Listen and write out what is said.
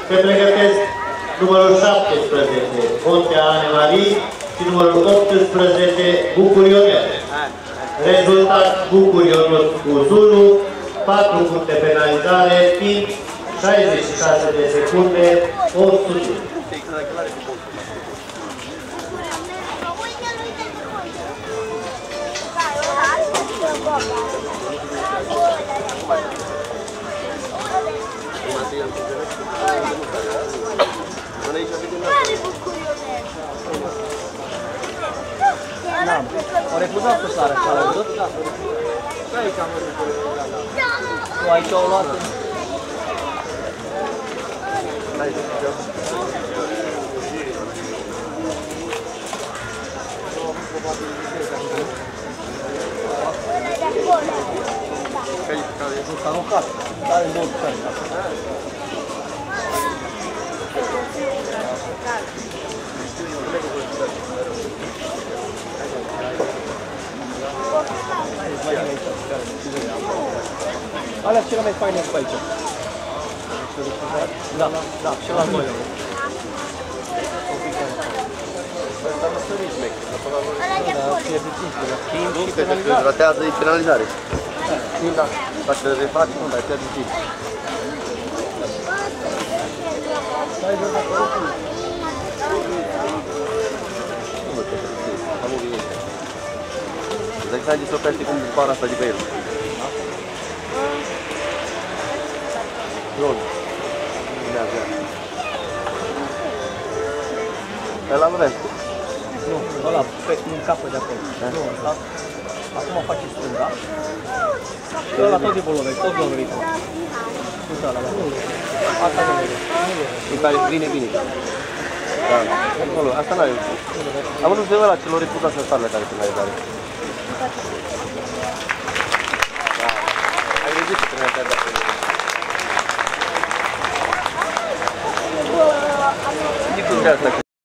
Se pregătesc numărul 17, Fontea Ane Marie, și numărul 18, Bucur Ionel. Rezultat Bucur Ionel cu Zulu, 4 puncte penalizare, timp 66 de secunde, 800. Ho refuzat să sară, că l-ai văzut? Nu, aici au luat. S-a aruncat, are două țări. Alea cele mai faine pe aici. Da, da, și la noi. Nu, că se ratează e penalizare. Da, dacă le refaci, nu, dar pierde timp. Îți dai seama de sopește cum bara asta de pe el. Lol. Ăla nu vezi? Nu, ăla, în capă de acolo. Nu, ăsta. Acum face stânga. Și ăla tot de boloveri, tot boloveri. Uite ăla, da. Asta nu vede. E care vine bine. Da, acolo, asta n-ai. Am văzut de ăla celor reputați în starele care penalizare. Da, ai văzut ce penalizare de acolo. Nici cum de asta.